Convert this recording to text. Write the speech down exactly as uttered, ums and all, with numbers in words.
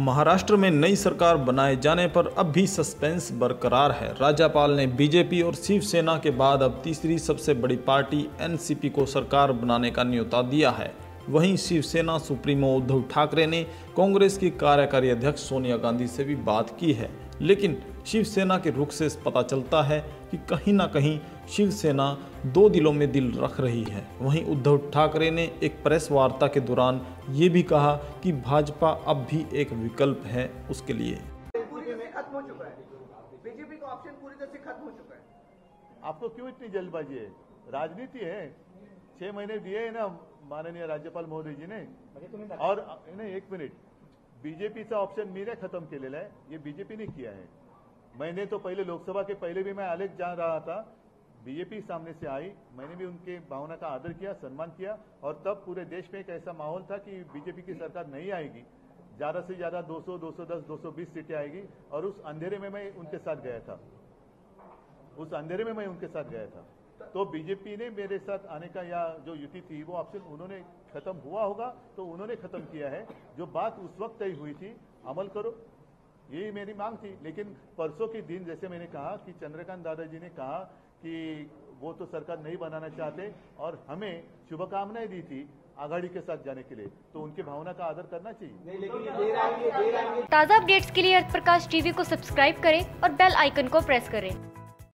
महाराष्ट्र में नई सरकार बनाए जाने पर अब भी सस्पेंस बरकरार है। राज्यपाल ने बीजेपी और शिवसेना के बाद अब तीसरी सबसे बड़ी पार्टी एनसीपी को सरकार बनाने का न्योता दिया है। वहीं शिवसेना सुप्रीमो उद्धव ठाकरे ने कांग्रेस की कार्यकारी अध्यक्ष सोनिया गांधी से भी बात की है, लेकिन शिवसेना के रुख से पता चलता है कि कहीं ना कहीं शिवसेना दो दिलों में दिल रख रही है। वहीं उद्धव ठाकरे ने एक प्रेस वार्ता के दौरान ये भी कहा कि भाजपा अब भी एक विकल्प है उसके लिए। खत्म हो चुका है, बीजेपी का ऑप्शन पूरी तरह से खत्म हो चुका है। आपको क्यों इतनी जल्दबाजी है? राजनीति है, छह महीने दिए है ना माननीय राज्यपाल महोदय जी ने। और नहीं, एक मिनिट, बीजेपीचा ऑप्शन मीने खत्म केलेला है, ये बीजेपी ने किया है। मैंने तो पहले लोकसभा के पहले भी मैं आलेख जान रहा था, बीजेपी सामने से आई, मैंने भी उनके भावना का आदर किया, सम्मान किया, और तब पूरे देश में एक ऐसा माहौल था कि बीजेपी की सरकार नहीं आएगी, ज्यादा से ज्यादा दो सौ, दो सौ दस, दो सौ बीस सीटें आएगी। और उस अंधेरे में मैं उनके साथ गया था, उस अंधेरे में मैं उनके साथ गया था। तो बीजेपी ने मेरे साथ आने का या जो युति थी वो ऑप्शन उन्होंने खत्म हुआ होगा तो उन्होंने खत्म किया है। जो बात उस वक्त तय हुई थी अमल करो, यही मेरी मांग थी। लेकिन परसों के दिन जैसे मैंने कहा कि चंद्रकांत दादाजी ने कहा कि वो तो सरकार नहीं बनाना चाहते और हमें शुभकामनाएं दी थी आघाड़ी के साथ जाने के लिए, तो उनकी भावना का आदर करना चाहिए। ताज़ा अपडेट्स के लिए अर्थ प्रकाश टीवी को सब्सक्राइब करें और बेल आइकन को प्रेस करें।